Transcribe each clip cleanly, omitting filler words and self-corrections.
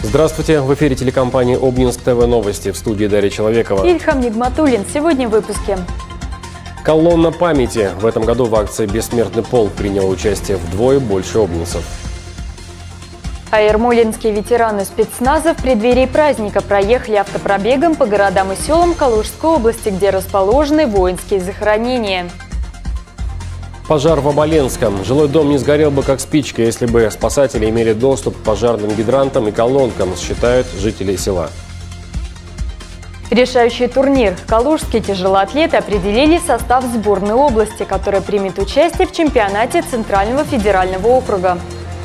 Здравствуйте! В эфире телекомпании Обнинск ТВ новости. В студии Дарья Человекова. Ильхам Нигматуллин. Сегодня в выпуске. Колонна памяти. В этом году в акции «Бессмертный полк» приняло участие вдвое больше обнинцев. А ермолинские ветераны спецназа в преддверии праздника проехали автопробегом по городам и селам Калужской области, где расположены воинские захоронения. Пожар в Оболенском. Жилой дом не сгорел бы как спичка, если бы спасатели имели доступ к пожарным гидрантам и колонкам, считают жители села. Решающий турнир. Калужские тяжелоатлеты определили состав сборной области, которая примет участие в чемпионате Центрального федерального округа.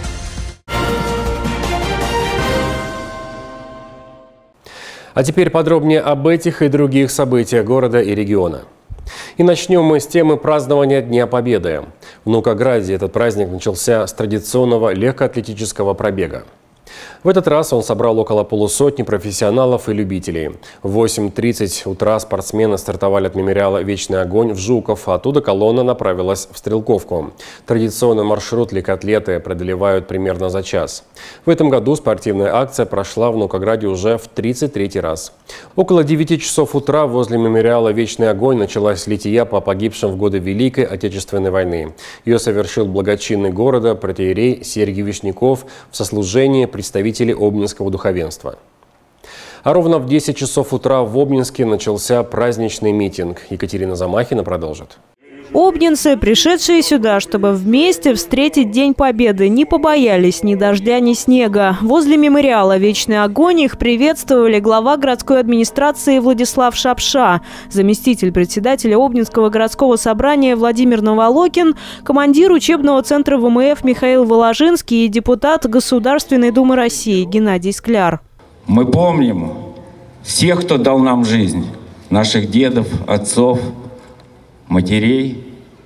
А теперь подробнее об этих и других событиях города и региона. И начнем мы с темы празднования Дня Победы. В Наукограде этот праздник начался с традиционного легкоатлетического пробега. В этот раз он собрал около полусотни профессионалов и любителей. В 8:30 утра спортсмены стартовали от мемориала «Вечный огонь» в Жуков, а оттуда колонна направилась в Стрелковку. Традиционный маршрут легкоатлеты преодолевают примерно за час. В этом году спортивная акция прошла в Наукограде уже в 33-й раз. Около 9 часов утра возле мемориала «Вечный огонь» началась лития по погибшим в годы Великой Отечественной войны. Ее совершил благочинный города протоиерей Сергий Вишняков в сослужении представителей обнинского духовенства. А ровно в 10 часов утра в Обнинске начался праздничный митинг. Екатерина Замахина продолжит. Обнинцы, пришедшие сюда, чтобы вместе встретить День Победы, не побоялись ни дождя, ни снега. Возле мемориала «Вечный огонь» их приветствовали глава городской администрации Владислав Шапша, заместитель председателя Обнинского городского собрания Владимир Новолокин, командир учебного центра ВМФ Михаил Воложинский и депутат Государственной Думы России Геннадий Скляр. Мы помним всех, кто дал нам жизнь, наших дедов, отцов, матерей.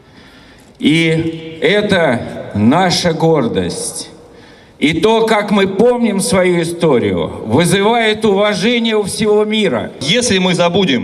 И это наша гордость. И то, как мы помним свою историю, вызывает уважение у всего мира. Если мы забудем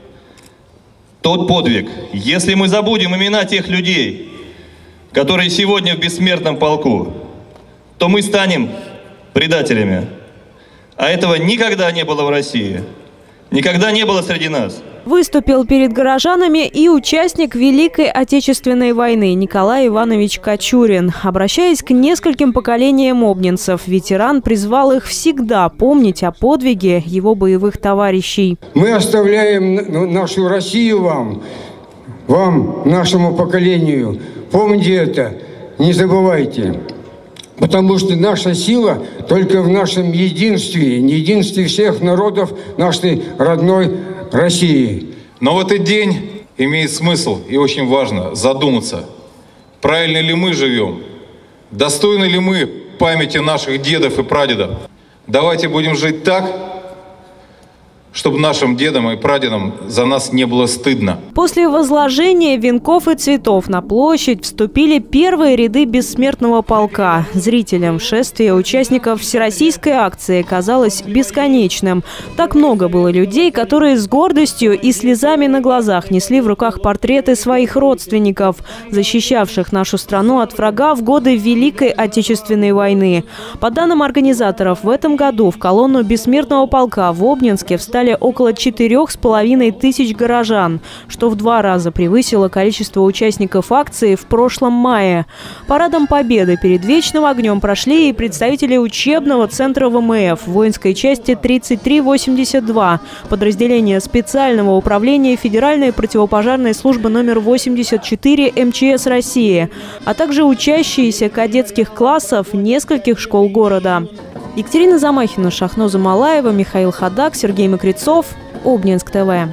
тот подвиг, если мы забудем имена тех людей, которые сегодня в бессмертном полку, то мы станем предателями. А этого никогда не было в России, никогда не было среди нас. Выступил перед горожанами и участник Великой Отечественной войны Николай Иванович Кочурин. Обращаясь к нескольким поколениям обнинцев, ветеран призвал их всегда помнить о подвиге его боевых товарищей. Мы оставляем нашу Россию вам, нашему поколению. Помните это, не забывайте. Потому что наша сила только в нашем единстве, единстве всех народов нашей родной России. Но в этот день имеет смысл и очень важно задуматься, правильно ли мы живем, достойны ли мы памяти наших дедов и прадедов. Давайте будем жить так, чтобы нашим дедам и прадедам за нас не было стыдно. После возложения венков и цветов на площадь вступили первые ряды бессмертного полка. Зрителям шествия участников всероссийской акции казалось бесконечным. Так много было людей, которые с гордостью и слезами на глазах несли в руках портреты своих родственников, защищавших нашу страну от врага в годы Великой Отечественной войны. По данным организаторов, в этом году в колонну бессмертного полка в Обнинске встали около 4,5 тысяч горожан, что в 2 раза превысило количество участников акции в прошлом мае. Парадом Победы перед Вечным огнем прошли и представители учебного центра ВМФ воинской части 3382, подразделения специального управления Федеральной противопожарной службы номер 84 МЧС России, а также учащиеся кадетских классов нескольких школ города. Екатерина Замахина, Шахноза Малаева, Михаил Ходак, Сергей Мокрицов, Обнинск ТВ.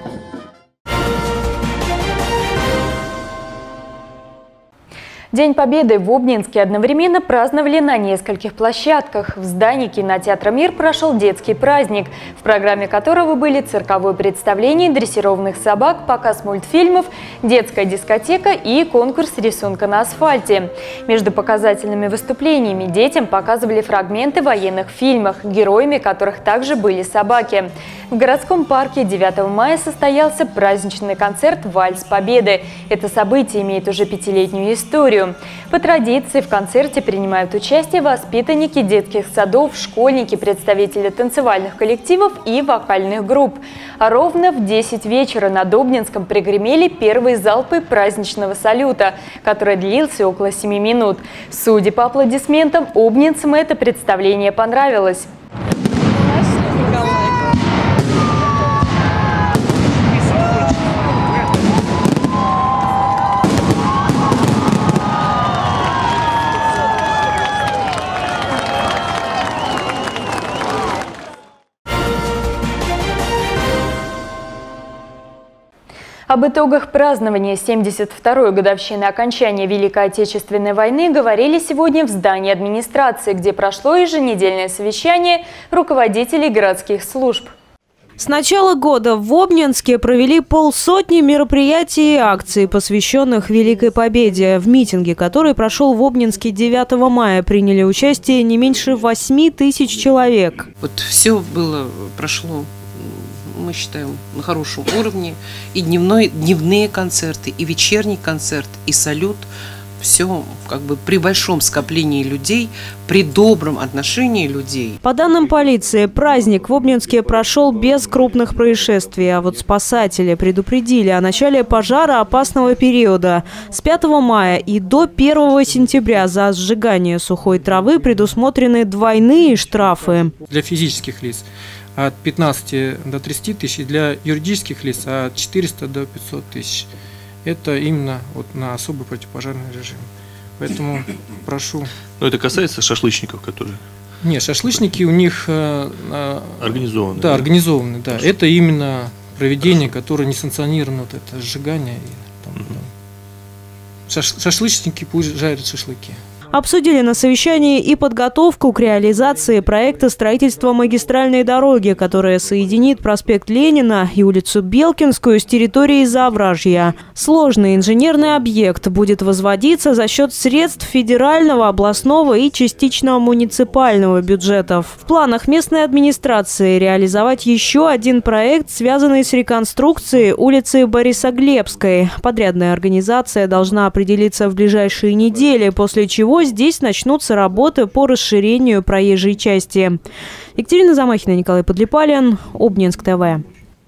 День Победы в Обнинске одновременно праздновали на нескольких площадках. В здании кинотеатра «Мир» прошел детский праздник, в программе которого были цирковое представление дрессированных собак, показ мультфильмов, детская дискотека и конкурс рисунка на асфальте. Между показательными выступлениями детям показывали фрагменты военных фильмов, героями которых также были собаки. В городском парке 9 мая состоялся праздничный концерт «Вальс Победы». Это событие имеет уже 5-летнюю историю. историю. По традиции в концерте принимают участие воспитанники детских садов, школьники, представители танцевальных коллективов и вокальных групп. А ровно в 10 вечера на Добнинском прогремели первые залпы праздничного салюта, который длился около 7 минут. Судя по аплодисментам, обнинцам это представление понравилось. Об итогах празднования 72-й годовщины окончания Великой Отечественной войны говорили сегодня в здании администрации, где прошло еженедельное совещание руководителей городских служб. С начала года в Обнинске провели 50 мероприятий и акций, посвященных Великой Победе. В митинге, который прошел в Обнинске 9 мая, приняли участие не меньше 8 тысяч человек. Вот все прошло, мы считаем, на хорошем уровне. И дневные концерты, и вечерний концерт, и салют. Все как бы при большом скоплении людей, при добром отношении людей. По данным полиции, праздник в Обнинске прошел без крупных происшествий. А вот спасатели предупредили о начале пожароопасного периода. С 5 мая и до 1 сентября за сжигание сухой травы предусмотрены двойные штрафы. Для физических лиц от 15 до 30 тысяч, для юридических лиц от 400 до 500 тысяч. Это именно вот на особый противопожарный режим. Поэтому прошу. Но это касается шашлычников, которые? Нет, шашлычники у них организованы. Да, организованы, да. Это именно проведение, которое не санкционировано, вот это сжигание. Шашлычники пусть жарят шашлыки. Обсудили на совещании и подготовку к реализации проекта строительства магистральной дороги, которая соединит проспект Ленина и улицу Белкинскую с территорией Завражья. Сложный инженерный объект будет возводиться за счет средств федерального, областного и частично муниципального бюджетов. В планах местной администрации реализовать еще один проект, связанный с реконструкцией улицы Борисоглебской. Подрядная организация должна определиться в ближайшие недели, после чего здесь начнутся работы по расширению проезжей части. Екатерина Замахина, Николай Подлипалин, Обнинск ТВ.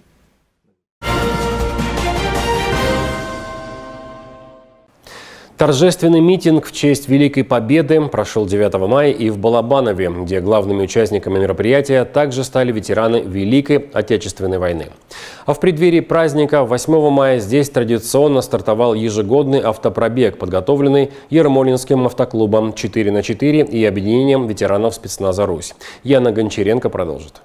Торжественный митинг в честь Великой Победы прошел 9 мая и в Балабанове, где главными участниками мероприятия также стали ветераны Великой Отечественной войны. А в преддверии праздника 8 мая здесь традиционно стартовал ежегодный автопробег, подготовленный Ермолинским автоклубом 4×4 и объединением ветеранов спецназа «Русь». Яна Гончаренко продолжит.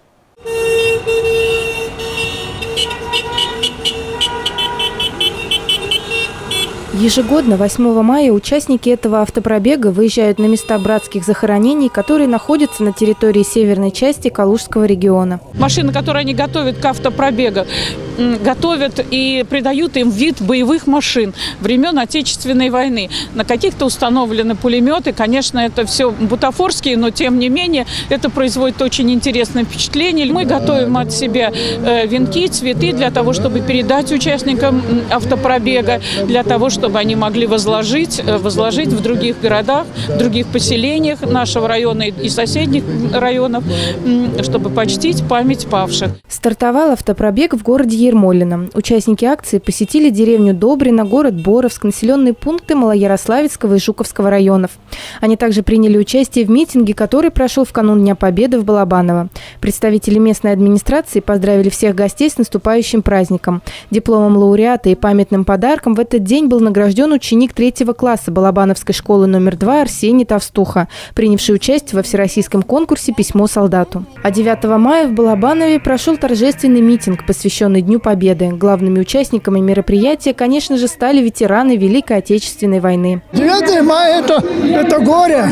Ежегодно 8 мая участники этого автопробега выезжают на места братских захоронений, которые находятся на территории северной части Калужского региона. Машины, которые они готовят к автопробегу, готовят и придают им вид боевых машин времен Отечественной войны. На каких-то установлены пулеметы. Конечно, это все бутафорские, но тем не менее это производит очень интересное впечатление. Мы готовим от себя венки, цветы для того, чтобы передать участникам автопробега, для того, чтобы они могли возложить в других городах, в других поселениях нашего района и соседних районов, чтобы почтить память павших. Стартовал автопробег в городе Ермолино. Участники акции посетили деревню Добрино, город Боровск, населенные пункты Малоярославецкого и Жуковского районов. Они также приняли участие в митинге, который прошел в канун Дня Победы в Балабаново. Представители местной администрации поздравили всех гостей с наступающим праздником. Дипломом лауреата и памятным подарком в этот день был награжден ученик 3-го класса Балабановской школы номер 2 Арсений Товстуха, принявший участие во всероссийском конкурсе «Письмо солдату». А 9 мая в Балабанове прошел торжественный митинг, посвященный Дню Победы. Главными участниками мероприятия, конечно же, стали ветераны Великой Отечественной войны. 9 мая это горе.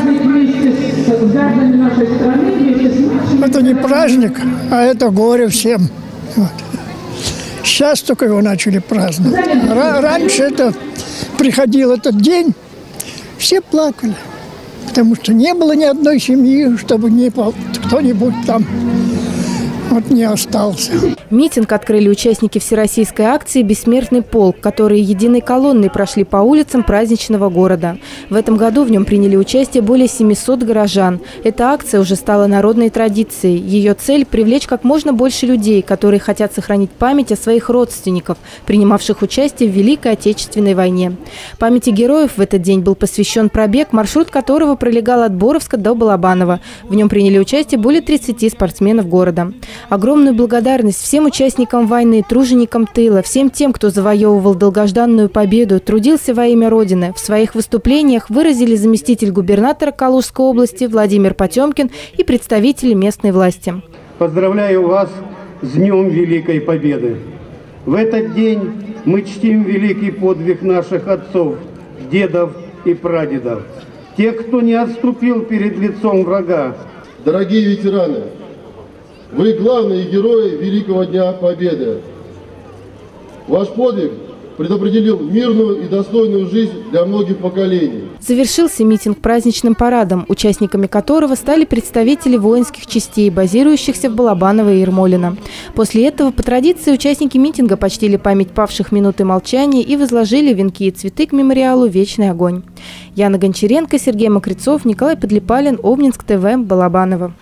Это не праздник, а это горе всем. Сейчас только его начали праздновать. Раньше приходил этот день, все плакали, потому что не было ни одной семьи, чтобы не кто-нибудь там вот не остался. Митинг открыли участники всероссийской акции «Бессмертный полк», которые единой колонной прошли по улицам праздничного города. В этом году в нем приняли участие более 700 горожан. Эта акция уже стала народной традицией. Ее цель – привлечь как можно больше людей, которые хотят сохранить память о своих родственников, принимавших участие в Великой Отечественной войне. Памяти героев в этот день был посвящен пробег, маршрут которого пролегал от Боровска до Балабанова. В нем приняли участие более 30 спортсменов города. Огромную благодарность всем участникам войны, труженикам тыла, всем тем, кто завоевывал долгожданную победу, трудился во имя Родины. В своих выступлениях выразили заместитель губернатора Калужской области Владимир Потемкин и представители местной власти. Поздравляю вас с Днем Великой Победы. В этот день мы чтим великий подвиг наших отцов, дедов и прадедов. Тех, кто не отступил перед лицом врага. Дорогие ветераны, вы главные герои Великого Дня Победы. Ваш подвиг предопределил мирную и достойную жизнь для многих поколений. Завершился митинг праздничным парадом, участниками которого стали представители воинских частей, базирующихся в Балабаново и Ермолино. После этого, по традиции, участники митинга почтили память павших минутой молчания и возложили венки и цветы к мемориалу «Вечный огонь». Яна Гончаренко, Сергей Мокрицов, Николай Подлипалин, Обнинск ТВ, Балабаново.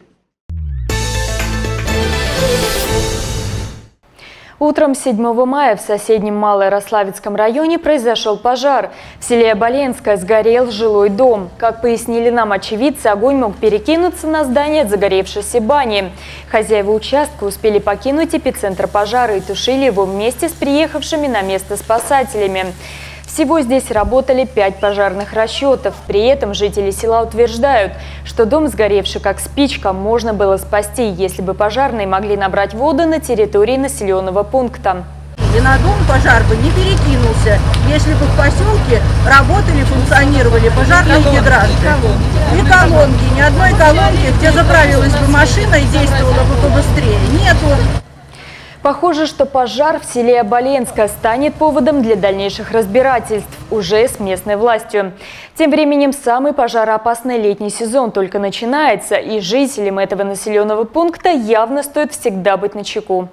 Утром 7 мая в соседнем Малоярославецком районе произошел пожар. В селе Оболенское сгорел жилой дом. Как пояснили нам очевидцы, огонь мог перекинуться на здание от загоревшейся бани. Хозяева участка успели покинуть эпицентр пожара и тушили его вместе с приехавшими на место спасателями. Всего здесь работали 5 пожарных расчетов. При этом жители села утверждают, что дом, сгоревший как спичка, можно было спасти, если бы пожарные могли набрать воду на территории населенного пункта. И на дом пожар бы не перекинулся, если бы в поселке работали, функционировали пожарные гидранты. Ни колонки, ни одной колонки, где заправилась бы машина и действовала бы побыстрее, нету. Похоже, что пожар в селе Оболенское станет поводом для дальнейших разбирательств уже с местной властью. Тем временем самый пожароопасный летний сезон только начинается, и жителям этого населенного пункта явно стоит всегда быть начеку.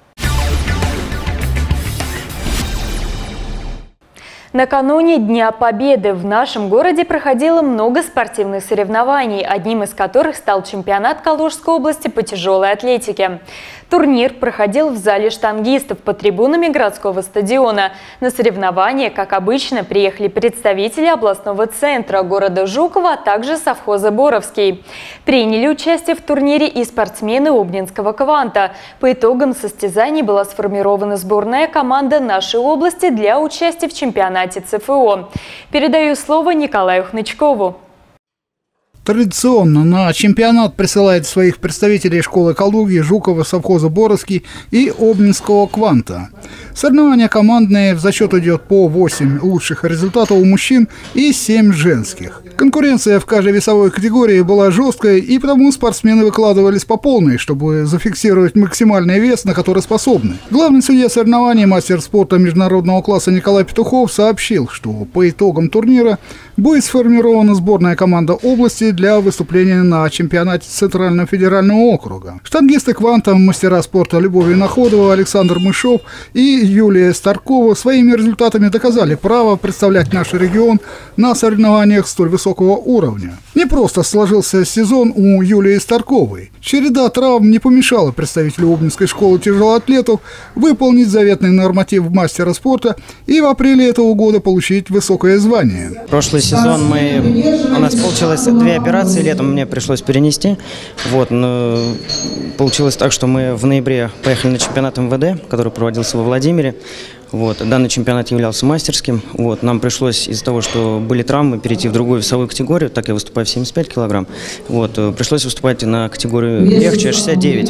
Накануне Дня Победы в нашем городе проходило много спортивных соревнований, одним из которых стал чемпионат Калужской области по тяжелой атлетике. Турнир проходил в зале штангистов под трибунами городского стадиона. На соревнования, как обычно, приехали представители областного центра города Жукова, а также совхоза Боровский. Приняли участие в турнире и спортсмены Обнинского кванта. По итогам состязаний была сформирована сборная команда нашей области для участия в чемпионате ЦФО. Передаю слово Николаю Хнычкову. Традиционно на чемпионат присылает своих представителей школы Калуги, Жукова, совхоза Боровский и Обнинского кванта. Соревнования командные, в зачет идет по 8 лучших результатов у мужчин и 7 женских. Конкуренция в каждой весовой категории была жесткой, и потому спортсмены выкладывались по полной, чтобы зафиксировать максимальный вес, на который способны. Главный судья соревнований, мастер спорта международного класса Николай Петухов сообщил, что по итогам турнира будет сформирована сборная команда области для выступления на чемпионате Центрального федерального округа. Штангисты кванта, мастера спорта Любовь Виноходова, Александр Мышов и Юлия Старкова своими результатами доказали право представлять наш регион на соревнованиях столь высокого уровня. Не просто сложился сезон у Юлии Старковой. Череда травм не помешала представителю Обнинской школы тяжелоатлетов выполнить заветный норматив мастера спорта и в апреле этого года получить высокое звание. Прошлый сезон у нас получилось 2 операции, летом мне пришлось перенести. Но получилось так, что мы в ноябре поехали на чемпионат МВД, который проводился во Владимире. Данный чемпионат являлся мастерским. Нам пришлось из-за того, что были травмы, перейти в другую весовую категорию. Так я выступаю в 75 килограмм. Пришлось выступать на категорию легче, 69.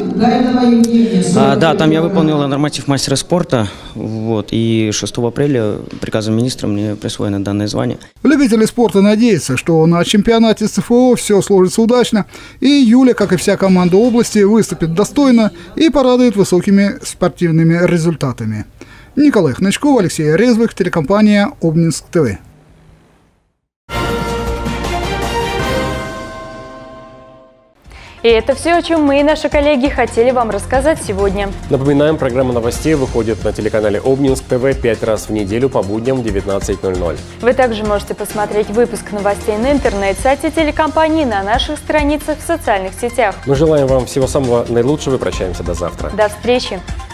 Там я выполнил норматив мастера спорта. И 6 апреля приказом министра мне присвоено данное звание. Любители спорта надеются, что на чемпионате ЦФО все сложится удачно, и Юля, как и вся команда области, выступит достойно и порадует высокими спортивными результатами. Николай Хнычков, Алексей Резвых, телекомпания Обнинск ТВ. И это все, о чем мы и наши коллеги хотели вам рассказать сегодня. Напоминаем, программа новостей выходит на телеканале Обнинск ТВ 5 раз в неделю по будням в 19:00. Вы также можете посмотреть выпуск новостей на интернет-сайте телекомпании, на наших страницах в социальных сетях. Мы желаем вам всего самого наилучшего и прощаемся до завтра. До встречи!